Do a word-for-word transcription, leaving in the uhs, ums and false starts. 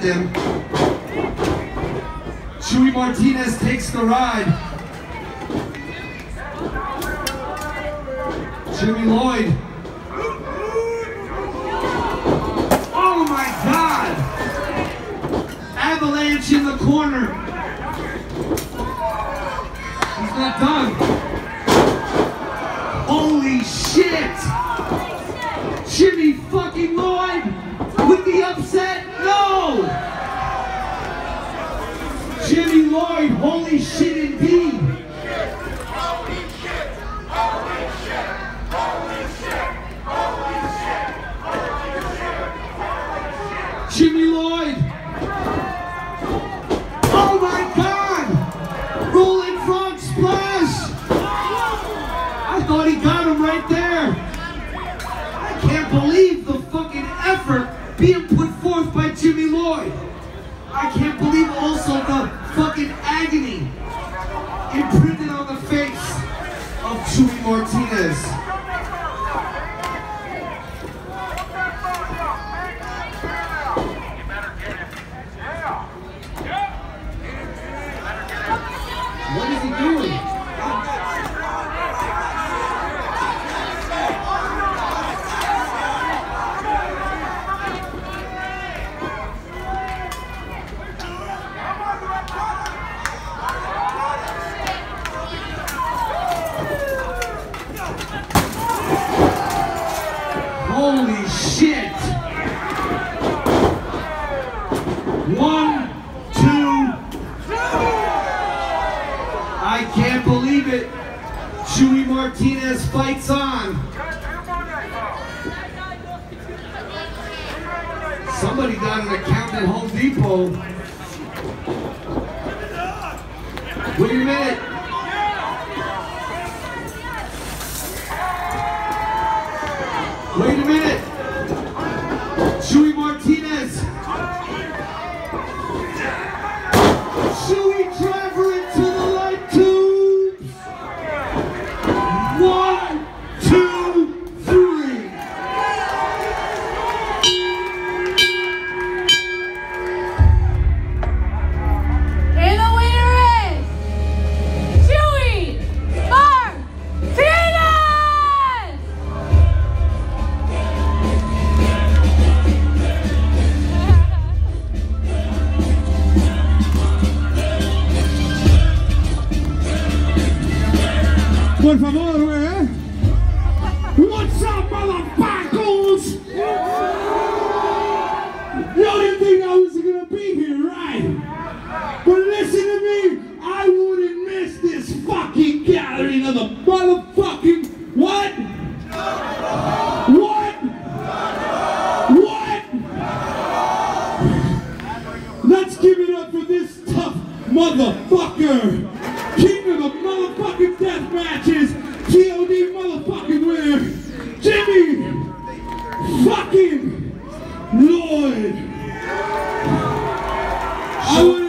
behind him. Chewy Martinez takes the ride. Jimmy Lloyd. Oh my God! Avalanche in the corner. He's not done. Holy shit! Jimmy fucking Lloyd with the upset? No! Jimmy Lloyd, holy shit indeed! Holy shit! Holy shit! Holy shit! Holy shit! Holy shit! Jimmy Lloyd! Oh my God! Rolling frog splash! I thought he got him right there! I can't believe the fucking effort being put forth by Jimmy Lloyd! I can't believe also the fucking agony imprinted on the face of Chewy Martinez. What is he doing? Holy shit! One, two. I can't believe it. Chewy Martinez fights on. Somebody got an account at Home Depot. Wait a minute. Wait a minute! Chewy Martinez! Chewy driver into the light tubes! One, two, three! And the winner is Chewy Martinez! Por favor, güey. What's up, motherfuckers? Y'all didn't think I was gonna be here, right? But listen to me, I wouldn't miss this fucking gathering of the motherfucking what? What? What? Let's give it up for this tough motherfucker. King of the motherfucking death matches, G O D motherfucking winner, Jimmy fucking Lloyd. I